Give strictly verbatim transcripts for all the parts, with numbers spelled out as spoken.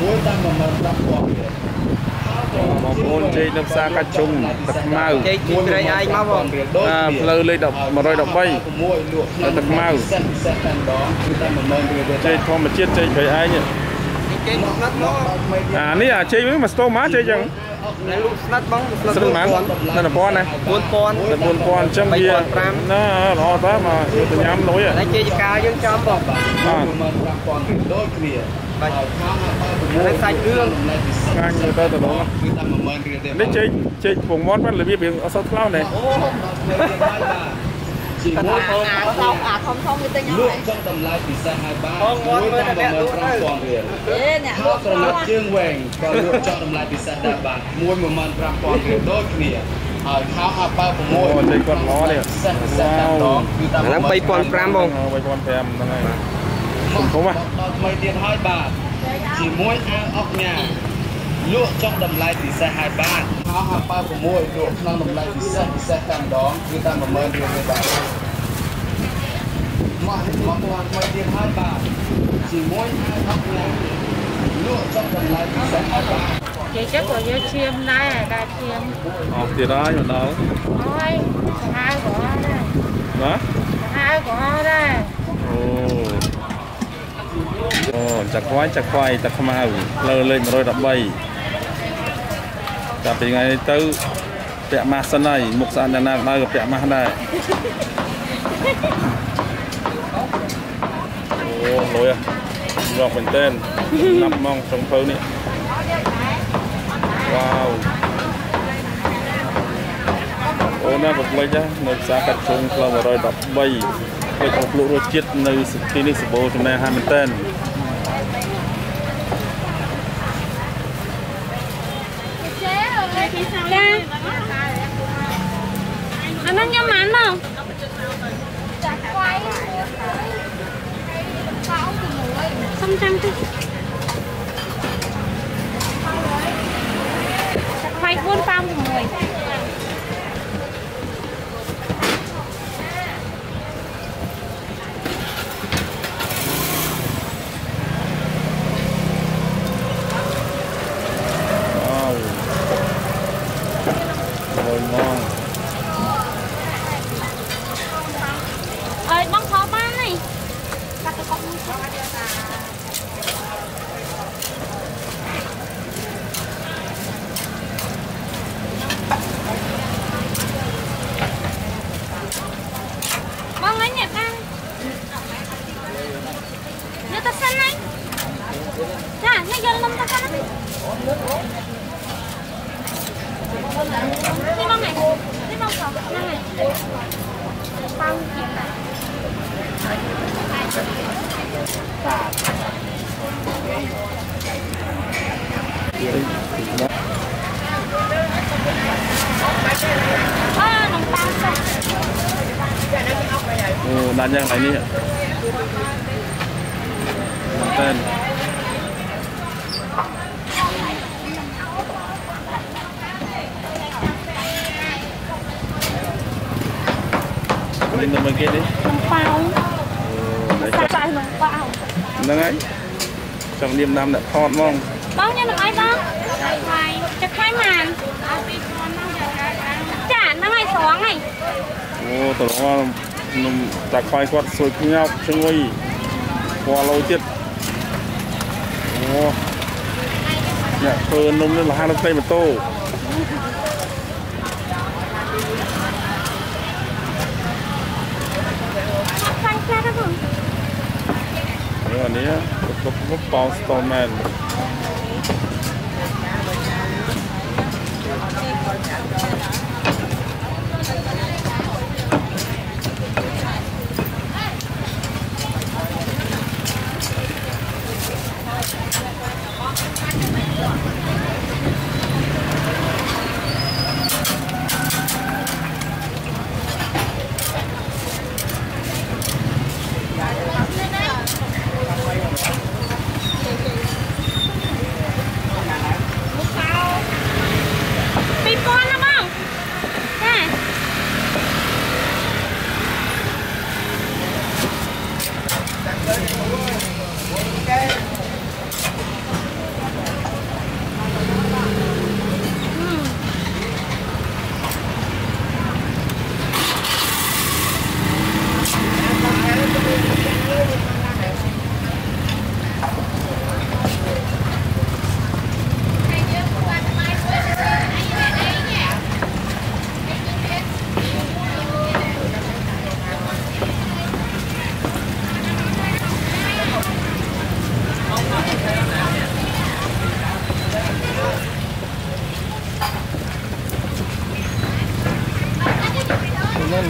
Một môn chơi nước xa Cach Chrung Tật Khmao chơi chim rây ai máu không à lơ lên đọc mà rồi đọc bay là Tật Khmao chơi thua mà chết chơi chơi ai nhỉ à ní à chơi với mà sto má chơi chẳng sân máนั่นlà pon này buôn pon là buôn pon trong kia nó nó ta mà từ nhám lối à chơi cá dân chấm bọc nó xanh gương ngang người ta từ đó đấy chơi chơi vùng món vẫn là biết biển ở sau cloud này à không à không không người ta nhau này không món mới là đẹp luôn đấy thế nè เขาตระหนักเชื่องแหวงก็เลือกเจาะทำลายปีศาจดาบานมวยมันมันปรำปอนเรียบร้อยเคลียร์เขาอาป้าผมมวย chơi con mó này wow nó bay pon pram không bay pon pram này không à ไม่เตียนห้อยบาทchỉ mวยอาออกเนี่ยลวกเจาะทำลายปีศาจหายบ้านเขาอาป้าผมมวยลวกนั่งทำลายปีศาจปีศาจตามดองคือตามประเมินเรียบร้อยมาให้หมอตัวไม่เตียนห้อยบาทchỉ mวยอาออกเนี่ย chị chắc là với chim này là chim học thì đó nhưng đâu thôi hai của đây đó hai của đây ồ ồ chặt quái chặt quay chặt Khmao lơ lên rồi đập bay chặt thì ngày tư bẹ ma sân này mục sản nhà nào đây gặp bẹ ma này ồ lối à ngọc bình tên nằm mong trong thơ này wow ô na bật lên chứ nơi xa Cach Chrung là rồi đập bay cái cột lũ rồi chết nơi khi này sập bồ trong này hai mươi tên anh ăn nhắm ăn không không trăng chứ phải buôn pham rồi wow rồi ngon ơi bông khó bán này bông ấy nhẹp ăn như ta xanh này chà nó gần lông ta xanh đấy đi bông này đi bông khó bông này bông nhẹp này à, nồng tan sao? ồ đàn nhang này nè tên lên bên kia đi nồng bao đấy sao nồng bao nâng ấy trong niềm nam đã thọt mong bao nhiêu nồng ai bao khoai chặt khoai màn chả nó ngày sáng này ô tao nó nằm chặt khoai quạt sôi nhau chân nguy qua lâu tiết ô nhẹ phơ nôm lên là hai cây một tô xanh xa đó không rồi này có có bao storman Pi con không?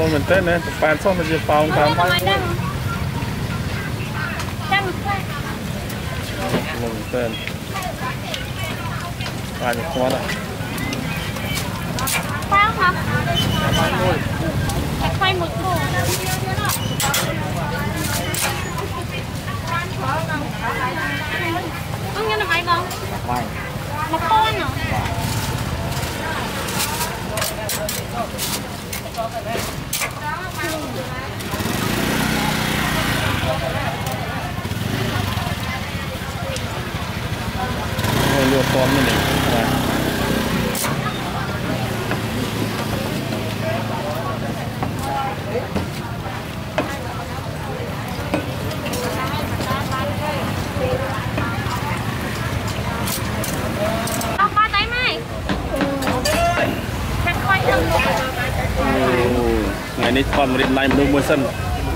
ngon mình tết nè bàn xong mình chỉ phòng Không tạm ai đang Trăm khoai mình tên bàn một con à Khoai không hả? Khoai một củ Không như là mấy con? Một con hả? Rồi lựa con mình này Không có tay mày Chắc khoai không ngày nay con một điện này một mua sân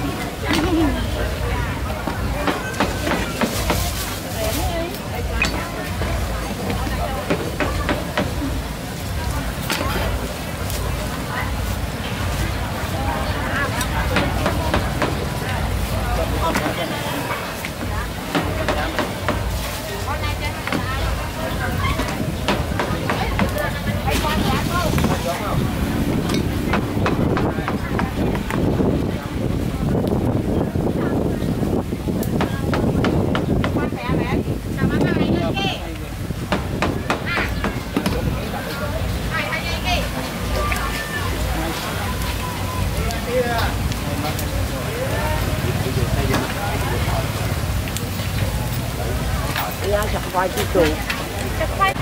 Chặt khoai chứ cừu. Chắc khoai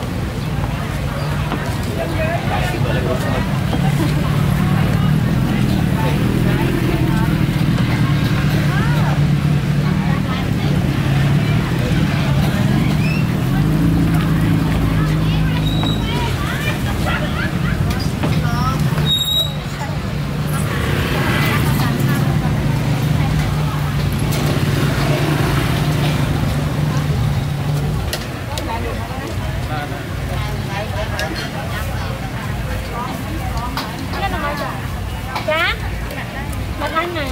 Cá Một anh này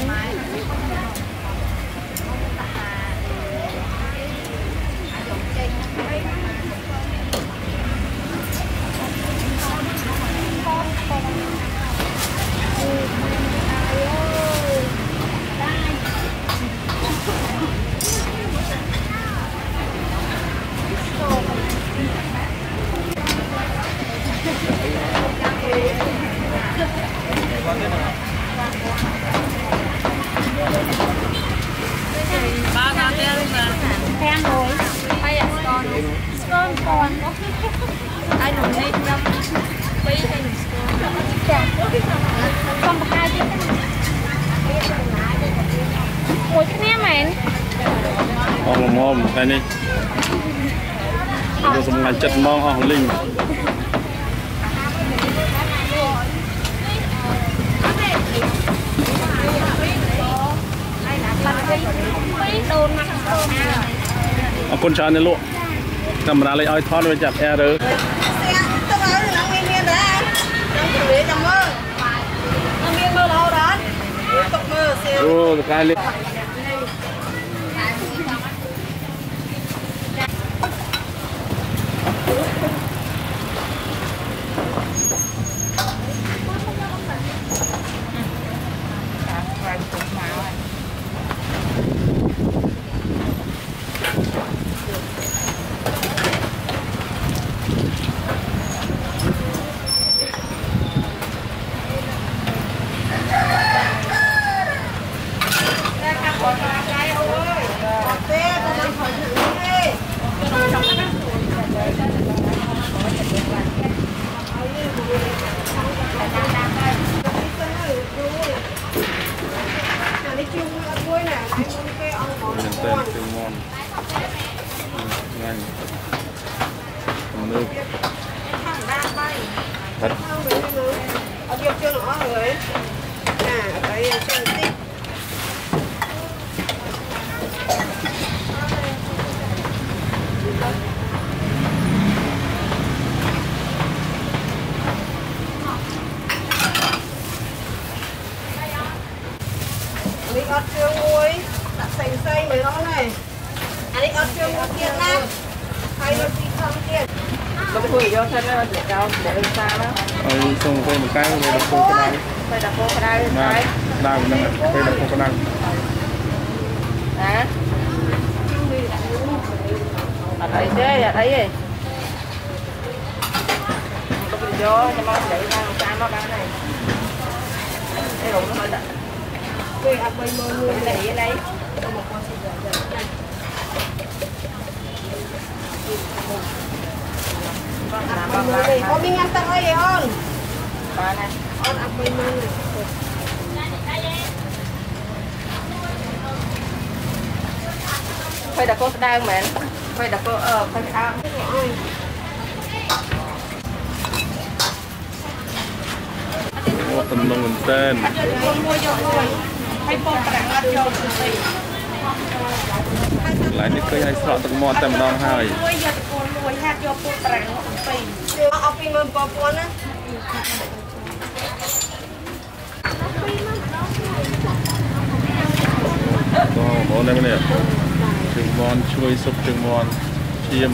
Phen rồi Hay là scone Scone còn Ai nụ nít nhâm Bí hay nụ scone Còn một hai chứ Ủa chứ nè mày Ông mồm cái này Tôi dùng ngày chất mong ông linh Ông con trai này lộ Cầm ra lấy oi thoát với chặt e rồi Ồ, cái lên tên tên ngon nhanh nước thật bay mấy đó này. Anh ấy ăn chưa một tiền nè. Hay là gì không tiền. Nó có thủy vô thân nó để cao để lên xa đó. Ôi xong rồi một cái về đặt cô cái này. Phải đặt cô cái này lên cái. Đau mình đang phải đặt cô cái này. Hả? Ở đây chứ, ở đây gì? Có bị vô, cho nó để ra một cái nó bán này. Đây đủ nó hơi đậm. Quê ăn bay mơ mưa này ở đây. Có miếng ăn tặng ấy không? Ba này. Con ăn bay mơ này. Phải đặt cô đang mẹ. Phải đặt cô ờ phải ăn. Mua tầm nông mình tên. Lại đi cây hay sọt tầm mòn tầm non hai. Ở phía bên bò bò á. Đó, món này nè. Trứng mòn chui súp trứng mòn chiêm.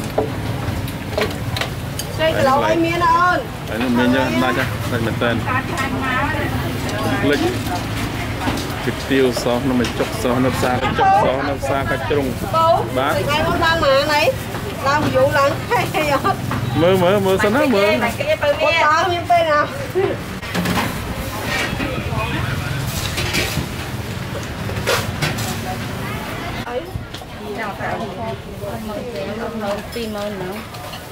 Đây cái lẩu ai miên ơn. Đấy là mình nhá, đây nhá, đây mình tên. Lịch. Trực tiêu so nó mới chọc so nó xa cái chọc so nó xa cái Chrung. Bác. Ngày hôm đang mà này. Làm vụ lần. Mơ mơ mơ sao nó mơ. Có tao miên tên nào. Nào phải tìm ơn nữa.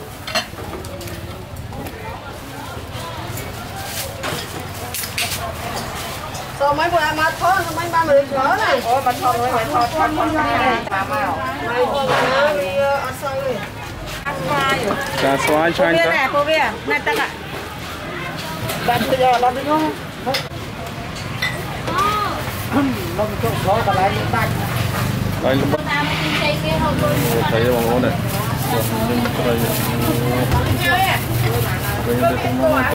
Rồi mấy bữa em mà thốt mấy ba mươi nữa này. Ôi mà thốt rồi phải thốt thốt thốt này. Mà màu. Mấy bữa nó đi ăn xoay đi. Ăn xoay. Cá xoay cho anh ta. Nè cô bia, nè ta ạ. Bạn bây giờ làm đi không? Nó một chỗ đó cả lại những tay. Đây là thấy bằng ngón này. Đây.